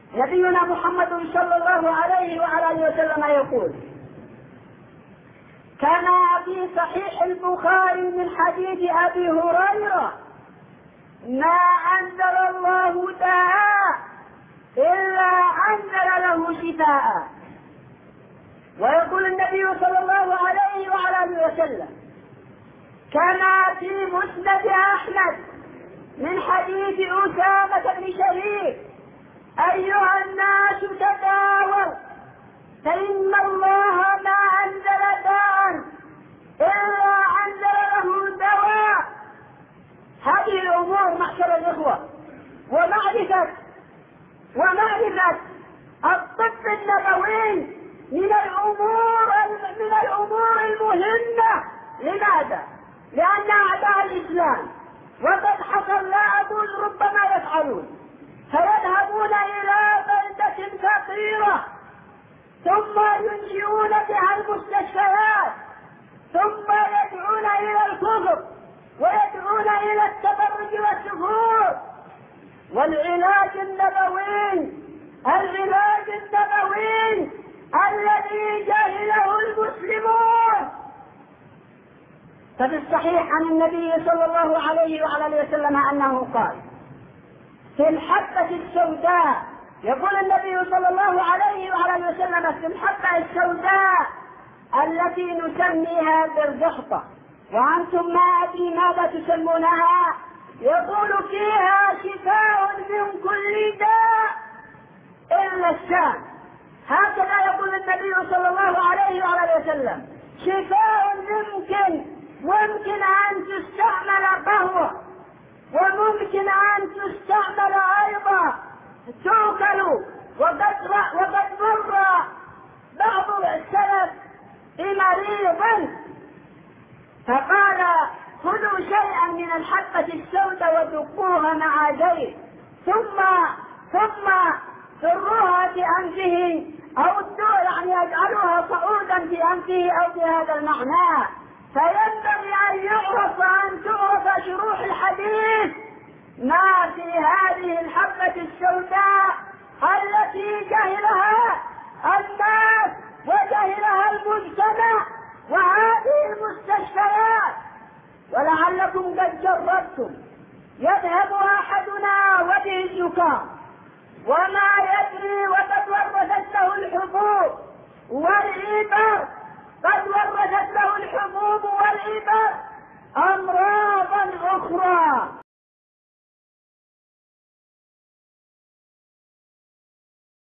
نبينا محمد صلى الله عليه وعلى آله وسلم يقول: كما في صحيح البخاري من حديث أبي هريرة: ما أنزل الله داء إلا أنزل له شفاء. ويقول النبي صلى الله عليه وعلى آله وسلم كما في مسند أحمد من حديث أسامة بن شريك: أيها الناس تداوروا فإن الله ما أنزل داء إلا أنزل له دواء. هذه الأمور معشر الإخوة ومعرفة الطب النبوي من الأمور المهمة. لماذا؟ لأن أعداء الإسلام وقد حصل لا أقول ربما يفعلون، فيذهبون إلى بلدة فقيرة ثم ينشئون بها المستشفيات، ثم يدعون إلى الكفر ويدعون إلى التبرج والسفور. والعلاج النبوي الذي جهله المسلمون. ففي الصحيح عن النبي صلى الله عليه وعلى آله وسلم أنه قال: في الحبة السوداء، يقول النبي صلى الله عليه وعلى آله وسلم: في الحبة السوداء التي نسميها بالزحطة، وأنتم ما أدري ماذا تسمونها، يقول: فيها شفاء من كل داء إلا الشام. هكذا يقول النبي صلى الله عليه وعلى آله وسلم: شفاء ممكن أن تستعمل قهوة، وممكن أن تستعمل أيضا تؤكل. وقد مر بعض السلف بمريض فقال: خذوا شيئا من الحبة السوداء ودقوها مع زيت ثم سروها في أنفه، أو يجعلوها صعودا في أنفه أو بهذا المعنى. فينبغي أن يعرف وأن تعرف شروح الحديث ما في هذه الحبة السوداء التي جهلها الناس وجهلها المجتمع وهذه المستشفيات. ولعلكم قد جربتم، يذهب أحدنا وبه الزكام وما يدري وقد ورثت له الحبوب والإبر، قد ورثت له الحبوب والإبر أمراضا